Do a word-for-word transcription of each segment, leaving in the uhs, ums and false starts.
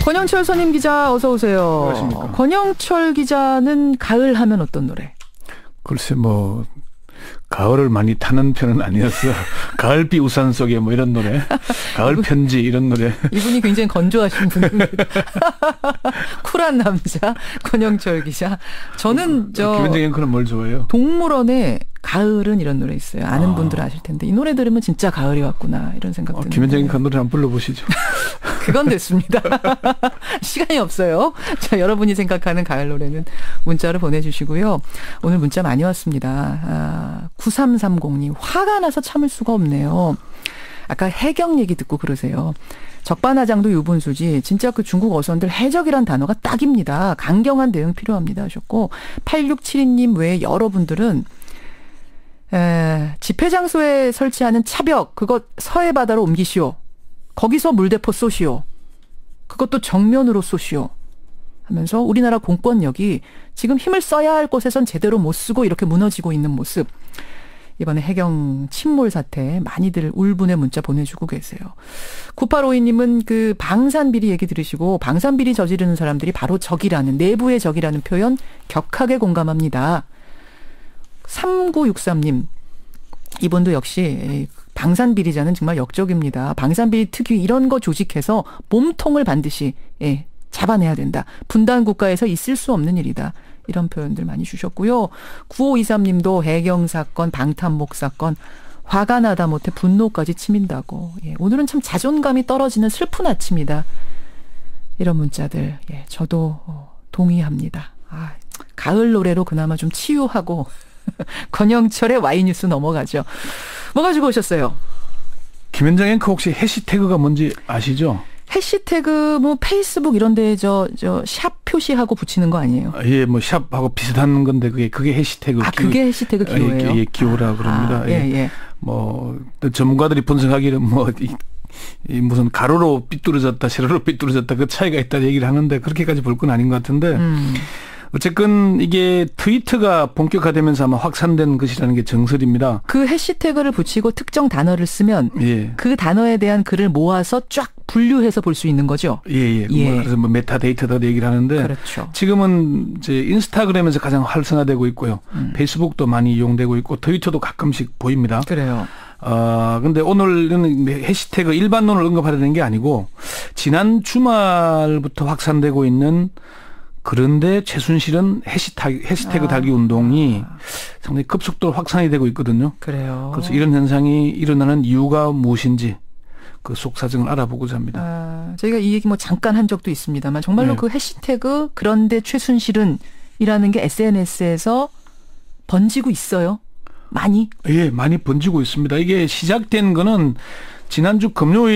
권영철 선임 기자 어서 오세요. 안녕하십니까. 권영철 기자는 가을 하면 어떤 노래? 글쎄 뭐 가을을 많이 타는 편은 아니었어. 가을비 우산 속에 뭐 이런 노래, 가을 편지 이런 노래. 이분이 굉장히 건조하신 분입니다. 쿨한 남자 권영철 기자. 저는 저 김현정 앵커는 뭘 좋아해요? 동물원에 가을은 이런 노래 있어요. 아는 아. 분들 아실 텐데 이 노래 들으면 진짜 가을이 왔구나 이런 생각 드는데. 어, 김현정 앵커 노래 한번 불러보시죠. 그건 됐습니다. 시간이 없어요. 자, 여러분이 생각하는 가을 노래는 문자로 보내주시고요. 오늘 문자 많이 왔습니다. 아, 구삼삼공님 화가 나서 참을 수가 없네요. 아까 해경 얘기 듣고 그러세요. 적반하장도 유분수지 진짜 그 중국 어선들 해적이란 단어가 딱입니다. 강경한 대응 필요합니다 하셨고 팔육칠이님 외에 여러분들은 에, 집회 장소에 설치하는 차벽 그거 서해 바다로 옮기시오. 거기서 물대포 쏘시오. 그것도 정면으로 쏘시오. 하면서 우리나라 공권력이 지금 힘을 써야 할 곳에선 제대로 못 쓰고 이렇게 무너지고 있는 모습. 이번에 해경 침몰 사태 많이들 울분의 문자 보내주고 계세요. 구팔오이님은 그 방산비리 얘기 들으시고 방산비리 저지르는 사람들이 바로 적이라는 내부의 적이라는 표현 격하게 공감합니다. 삼구육삼님 이분도 역시 방산비리자는 정말 역적입니다. 방산비리 특위 이런 거 조직해서 몸통을 반드시 예, 잡아내야 된다. 분단 국가에서 있을 수 없는 일이다. 이런 표현들 많이 주셨고요. 구오이삼님도 해경 사건, 방탄목 사건 화가 나다 못해 분노까지 치민다고. 예, 오늘은 참 자존감이 떨어지는 슬픈 아침이다. 이런 문자들 예, 저도 동의합니다. 아, 가을 노래로 그나마 좀 치유하고 권영철의 와이뉴스 넘어가죠. 뭐 가지고 오셨어요? 김현정 앵커 혹시 해시태그가 뭔지 아시죠? 해시태그 뭐 페이스북 이런 데 저 저 샵 표시하고 붙이는 거 아니에요? 예, 뭐 샵하고 비슷한 건데 그게 그게 해시태그. 아, 기호, 그게 해시태그 기호예요? 예, 예, 기호라 그럽니다. 아, 예, 예. 뭐 전문가들이 분석하기는 뭐 이, 이 무슨 가로로 삐뚤어졌다, 세로로 삐뚤어졌다 그 차이가 있다 얘기를 하는데 그렇게까지 볼 건 아닌 것 같은데. 음. 어쨌든 이게 트위터가 본격화되면서 아마 확산된 것이라는 게 정설입니다. 그 해시태그를 붙이고 특정 단어를 쓰면 예. 그 단어에 대한 글을 모아서 쫙 분류해서 볼 수 있는 거죠. 예예. 예. 예. 뭐 그래서 뭐 메타데이터다 얘기를 하는데 그렇죠. 지금은 이제 인스타그램에서 가장 활성화되고 있고요. 음. 페이스북도 많이 이용되고 있고 트위터도 가끔씩 보입니다. 그래요. 어, 근데 오늘은 해시태그 일반론을 언급하려는 게 아니고 지난 주말부터 확산되고 있는 그런데 최순실은 해시태그, 해시태그 아. 달기 운동이 상당히 급속도로 확산이 되고 있거든요. 그래요. 그래서 이런 현상이 일어나는 이유가 무엇인지 그 속사정을 알아보고자 합니다. 아, 저희가 이 얘기 뭐 잠깐 한 적도 있습니다만 정말로 네. 그 해시태그 그런데 최순실은 이라는 게 에스엔에스에서 번지고 있어요. 많이? 예, 많이 번지고 있습니다. 이게 시작된 거는 지난주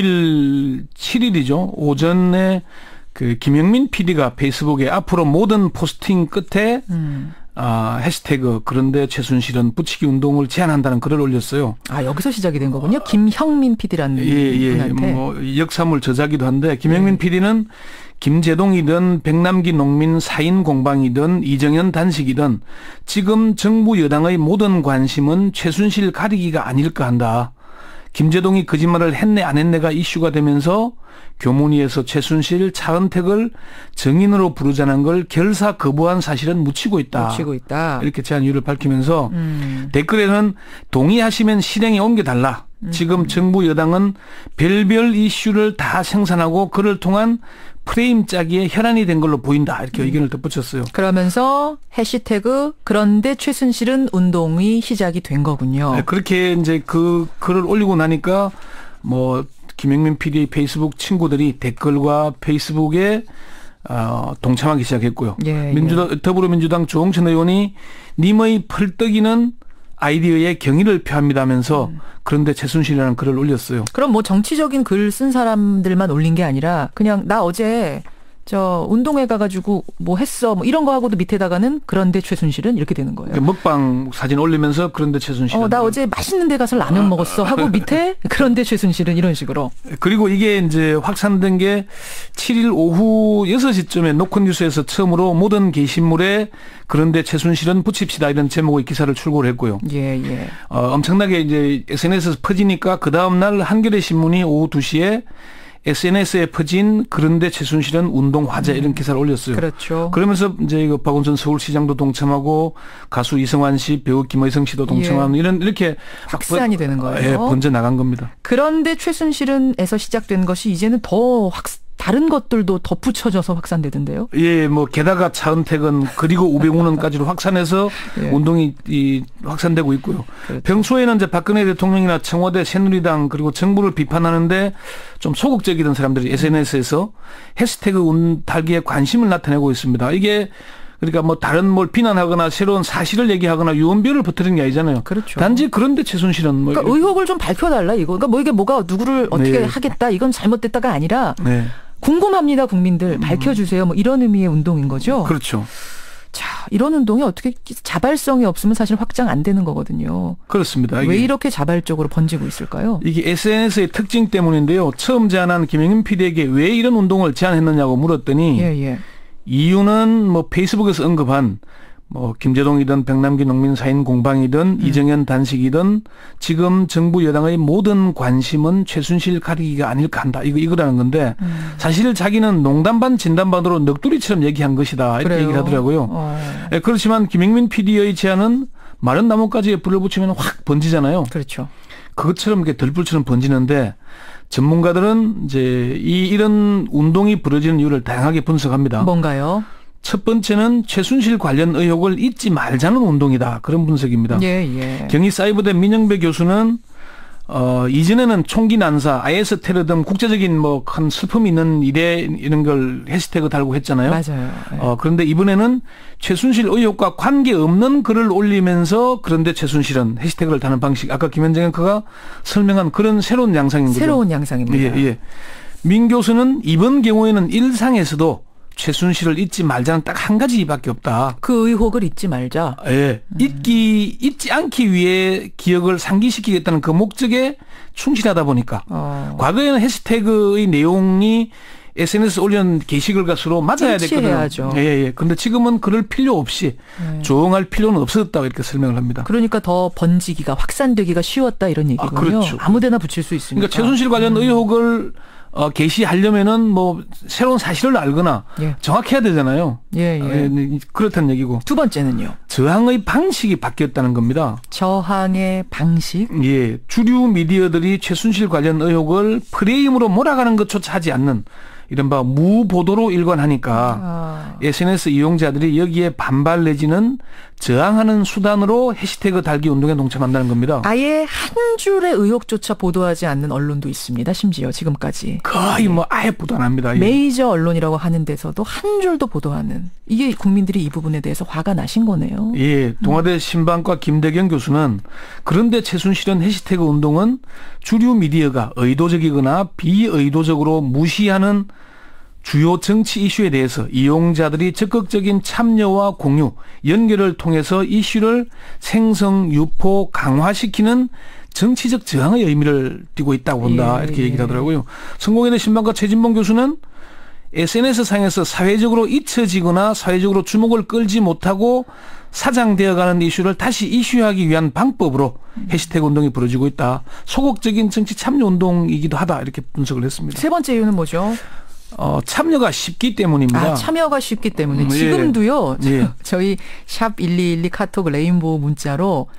금요일 칠 일이죠. 오전에 그 김영민 피디가 페이스북에 앞으로 모든 포스팅 끝에 음. 아, 해시태그 그런데 최순실은 붙이기 운동을 제안한다는 글을 올렸어요. 아, 여기서 시작이 된 거군요. 김형민 피디라는 예, 예. 분한테. 뭐 역사물 저자기도 한데 김영민 예. 피디는 김재동이든 백남기 농민 사인 공방이든 이정현 단식이든 지금 정부 여당의 모든 관심은 최순실 가리기가 아닐까 한다. 김재동이 거짓말을 했네 안 했네가 이슈가 되면서 교문위에서 최순실 차은택을 정인으로 부르자는 걸 결사 거부한 사실은 묻히고 있다. 묻히고 있다. 이렇게 제안 이유를 밝히면서 음. 댓글에는 동의하시면 실행에 옮겨달라. 음. 지금 정부 여당은 별별 이슈를 다 생산하고 그를 통한 프레임 짜기에 혈안이 된 걸로 보인다. 이렇게 음. 의견을 덧붙였어요. 그러면서 해시태그 그런데 최순실은 운동이 시작이 된 거군요. 네, 그렇게 이제 그 글을 올리고 나니까 뭐 김영민 피디의 페이스북 친구들이 댓글과 페이스북에 어, 동참하기 시작했고요. 예, 민주당, 예. 더불어민주당 조홍천 의원이 님의 펄떡이는 아이디어에 경의를 표합니다면서 음. 그런데 최순실이라는 글을 올렸어요. 그럼 뭐 정치적인 글 쓴 사람들만 올린 게 아니라 그냥 나 어제 저 운동회 가가지고 뭐 했어 뭐 이런 거 하고도 밑에다가는 그런데 최순실은 이렇게 되는 거예요. 먹방 사진 올리면서 그런데 최순실은 어, 나 어제 맛있는 데 가서 라면 먹었어 하고 밑에 그런데 최순실은 이런 식으로. 그리고 이게 이제 확산된 게 칠 일 오후 여섯 시쯤에 노컷뉴스에서 처음으로 모든 게시물에 그런데 최순실은 붙입시다 이런 제목의 기사를 출고를 했고요. 예, 예. 어, 엄청나게 이제 에스엔에스에서 퍼지니까 그 다음 날 한겨레 신문이 오후 두 시에 에스엔에스에 퍼진 그런데 최순실은 운동 화제 이런 기사를 올렸어요. 그렇죠. 그러면서 이제 이거 박원순 서울시장도 동참하고 가수 이승환 씨, 배우 김의성 씨도 동참하는 예. 이런 이렇게 확산이 번, 되는 거예요. 예, 번져 나간 겁니다. 그런데 최순실은에서 시작된 것이 이제는 더 확. 다른 것들도 덧붙여져서 확산되던데요? 예, 뭐 게다가 차은택은 그리고 오백오 년까지로 확산해서 예. 운동이 이, 확산되고 있고요. 그렇죠. 평소에는 이제 박근혜 대통령이나 청와대, 새누리당 그리고 정부를 비판하는데 좀 소극적이던 사람들이 에스엔에스에서 해시태그 운 달기에 관심을 나타내고 있습니다. 이게 그러니까 뭐 다른 뭘 비난하거나 새로운 사실을 얘기하거나 유언비어를 퍼뜨리는 게 아니잖아요. 그렇죠. 단지 그런데 최순실은 뭐 그러니까 의혹을 좀 밝혀달라 이거. 그러니까 뭐 이게 뭐가 누구를 어떻게 네. 하겠다 이건 잘못됐다가 아니라. 네. 궁금합니다, 국민들. 밝혀주세요. 뭐 이런 의미의 운동인 거죠. 그렇죠. 자, 이런 운동이 어떻게 자발성이 없으면 사실 확장 안 되는 거거든요. 그렇습니다. 왜 이렇게 자발적으로 번지고 있을까요? 이게 에스엔에스의 특징 때문인데요. 처음 제안한 김영민 피디에게 왜 이런 운동을 제안했느냐고 물었더니 예, 예. 이유는 뭐 페이스북에서 언급한 뭐 김제동이든 백남기 농민 사인 공방이든 음. 이정현 단식이든 지금 정부 여당의 모든 관심은 최순실 가리기가 아닐까 한다. 이거 이거라는 건데 음. 사실 자기는 농담 반 진담 반으로 넋두리처럼 얘기한 것이다. 이렇게 그래요? 얘기를 하더라고요. 어. 예, 그렇지만 김영민 피디의 제안은 마른 나뭇가지에 불을 붙이면 확 번지잖아요. 그렇죠. 그것처럼 이렇게 들불처럼 번지는데 전문가들은 이제 이 이런 운동이 벌어지는 이유를 다양하게 분석합니다. 뭔가요? 첫 번째는 최순실 관련 의혹을 잊지 말자는 운동이다. 그런 분석입니다. 예, 예. 경희사이버대 민영배 교수는 어, 이전에는 총기 난사, 아이에스 테러 등 국제적인 뭐 큰 슬픔이 있는 일에 이런 걸 해시태그 달고 했잖아요. 맞아요. 예. 어, 그런데 이번에는 최순실 의혹과 관계없는 글을 올리면서 그런데 최순실은 해시태그를 다는 방식. 아까 김현정 앵커가 설명한 그런 새로운 양상인 거죠. 새로운 양상입니다. 예, 예. 민 교수는 이번 경우에는 일상에서도 최순실을 잊지 말자는 딱 한 가지밖에 없다. 그 의혹을 잊지 말자. 예. 음. 잊기, 잊지 않기 위해 기억을 상기시키겠다는 그 목적에 충실하다 보니까. 어. 과거에는 해시태그의 내용이 에스엔에스 올린 게시글 가수로 맞아야 됐거든요. 해야죠. 예, 예. 근데 지금은 그럴 필요 없이 네. 조응할 필요는 없어졌다고 이렇게 설명을 합니다. 그러니까 더 번지기가, 확산되기가 쉬웠다 이런 얘기군요. 아, 그렇죠. 아무데나 붙일 수 있으니까. 그러니까 최순실 관련 음. 의혹을 어, 게시하려면은 뭐 새로운 사실을 알거나 예. 정확해야 되잖아요. 예, 예. 예, 그렇다는 얘기고. 두 번째는요. 저항의 방식이 바뀌었다는 겁니다. 저항의 방식? 예. 주류 미디어들이 최순실 관련 의혹을 프레임으로 몰아가는 것조차 하지 않는 이른바 무보도로 일관하니까 아. 에스엔에스 이용자들이 여기에 반발 내지는 저항하는 수단으로 해시태그 달기 운동에 동참한다는 겁니다. 아예 한 줄의 의혹조차 보도하지 않는 언론도 있습니다. 심지어 지금까지. 거의 뭐 아예 보도 안 합니다. 메이저 언론이라고 하는 데서도 한 줄도 보도하는. 이게 국민들이 이 부분에 대해서 화가 나신 거네요. 예. 동아대 신방과 김대경 교수는 그런데 최순실은 해시태그 운동은 주류 미디어가 의도적이거나 비의도적으로 무시하는 주요 정치 이슈에 대해서 이용자들이 적극적인 참여와 공유, 연결을 통해서 이슈를 생성, 유포, 강화시키는 정치적 저항의 의미를 띠고 있다고 본다. 예, 이렇게 얘기를 하더라고요. 성공회대 신방과 최진봉 교수는 에스엔에스 상에서 사회적으로 잊혀지거나 사회적으로 주목을 끌지 못하고 사장되어가는 이슈를 다시 이슈하기 위한 방법으로 해시태그 운동이 벌어지고 있다. 소극적인 정치 참여 운동이기도 하다. 이렇게 분석을 했습니다. 세 번째 이유는 뭐죠? 어, 참여가 쉽기 때문입니다. 아, 참여가 쉽기 때문에. 음, 지금도요. 예. 저희 샵 일이일이 카톡 레인보우 문자로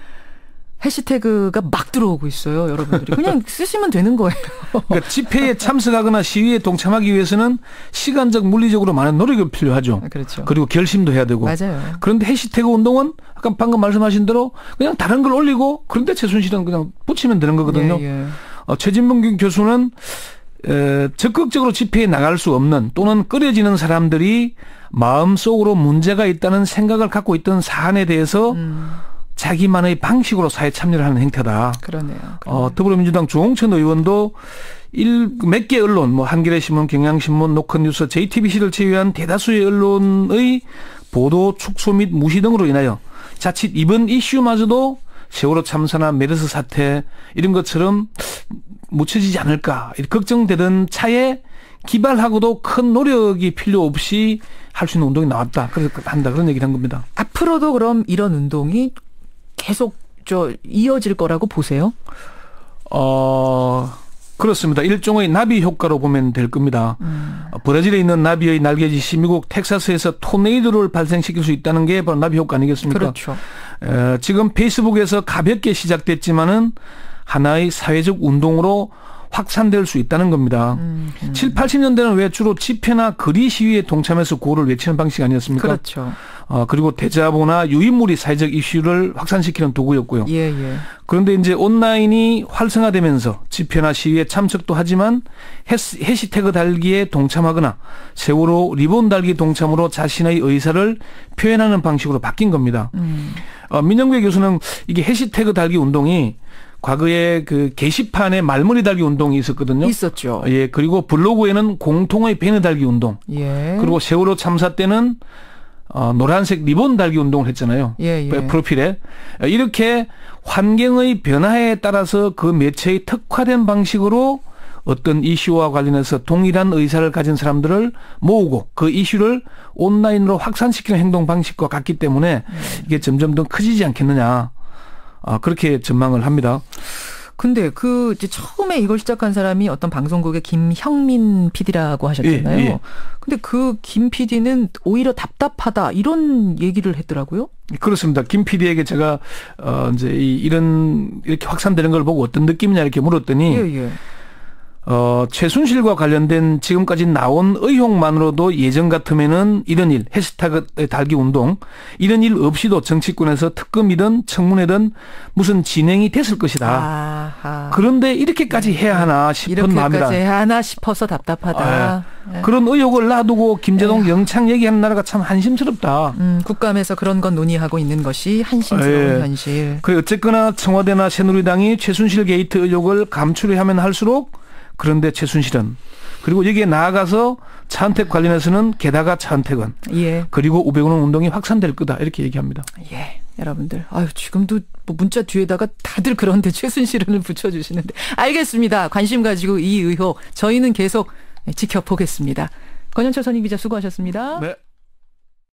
해시태그가 막 들어오고 있어요. 여러분들이. 그냥 쓰시면 되는 거예요. 그러니까 집회에 참석하거나 시위에 동참하기 위해서는 시간적, 물리적으로 많은 노력이 필요하죠. 아, 그렇죠. 그리고 결심도 해야 되고. 맞아요. 그런데 해시태그 운동은 아까 방금 말씀하신 대로 그냥 다른 걸 올리고 그런데 최순실은 그냥 붙이면 되는 거거든요. 예, 예. 어, 최진봉 교수는 에, 적극적으로 집회에 나갈 수 없는 또는 꺼려지는 사람들이 마음속으로 문제가 있다는 생각을 갖고 있던 사안에 대해서 음. 자기만의 방식으로 사회 참여를 하는 행태다. 그러네요. 그러네요. 어, 더불어민주당 조홍천 의원도 일, 몇 개 언론, 뭐 한겨레신문, 경향신문, 노컷뉴스, 제이티비씨를 제외한 대다수의 언론의 보도 축소 및 무시 등으로 인하여 자칫 이번 이슈마저도 세월호 참사나 메르스 사태 이런 것처럼 묻혀지지 않을까 걱정되던 차에 기발하고도 큰 노력이 필요 없이 할 수 있는 운동이 나왔다. 그래서 한다. 그런 얘기를 한 겁니다. 앞으로도 그럼 이런 운동이 계속 저 이어질 거라고 보세요? 어, 그렇습니다. 일종의 나비 효과로 보면 될 겁니다. 음. 브라질에 있는 나비의 날개짓이 미국 텍사스에서 토네이도를 발생시킬 수 있다는 게 바로 나비 효과 아니겠습니까? 그렇죠. 에, 지금 페이스북에서 가볍게 시작됐지만은 하나의 사회적 운동으로 확산될 수 있다는 겁니다. 음, 음. 칠, 팔십 년대는 왜 주로 집회나 거리 시위에 동참해서 구호를 외치는 방식 아니었습니까? 그렇죠. 어, 그리고 대자보나 유인물이 사회적 이슈를 확산시키는 도구였고요. 예, 예. 그런데 이제 온라인이 활성화되면서 집회나 시위에 참석도 하지만 해시, 해시태그 달기에 동참하거나 세월호 리본 달기 동참으로 자신의 의사를 표현하는 방식으로 바뀐 겁니다. 음. 어, 민영배 교수는 이게 해시태그 달기 운동이 과거에 그 게시판에 말머리 달기 운동이 있었거든요. 있었죠. 예, 그리고 블로그에는 공통의 배너 달기 운동. 예. 그리고 세월호 참사 때는 어, 노란색 리본 달기 운동을 했잖아요. 예, 예. 프로필에. 이렇게 환경의 변화에 따라서 그 매체의 특화된 방식으로 어떤 이슈와 관련해서 동일한 의사를 가진 사람들을 모으고 그 이슈를 온라인으로 확산시키는 행동 방식과 같기 때문에 이게 점점 더 커지지 않겠느냐. 아, 그렇게 전망을 합니다. 근데 그 이제 처음에 이걸 시작한 사람이 어떤 방송국의 김형민 피디라고 하셨잖아요. 예, 예. 근데 그 김 피디는 오히려 답답하다 이런 얘기를 했더라고요. 그렇습니다. 김 피디에게 제가 어 이제 이 이런 이렇게 확산되는 걸 보고 어떤 느낌이냐 이렇게 물었더니 예, 예. 어, 최순실과 관련된 지금까지 나온 의혹만으로도 예전 같으면은 이런 일, 해시태그 달기 운동, 이런 일 없이도 정치권에서 특검이든 청문회든 무슨 진행이 됐을 것이다. 아하. 그런데 이렇게까지 해야 하나 싶은 마음이다. 이렇게까지 해야 하나 싶어서 답답하다. 아, 네. 그런 의혹을 놔두고 김재동 에휴. 영창 얘기하는 나라가 참 한심스럽다. 음, 국감에서 그런 건 논의하고 있는 것이 한심스러운 예. 현실. 그래 어쨌거나 청와대나 새누리당이 최순실 게이트 의혹을 감추려하면 할수록 그런데 최순실은 그리고 여기에 나아가서 차은택 관련해서는 게다가 차은택은 예. 그리고 오백억 원 운동이 확산될 거다 이렇게 얘기합니다. 예, 여러분들 아유 지금도 뭐 문자 뒤에다가 다들 그런데 최순실을 붙여주시는데 알겠습니다. 관심 가지고 이 의혹 저희는 계속 지켜보겠습니다. 권영철 선임 기자 수고하셨습니다. 네.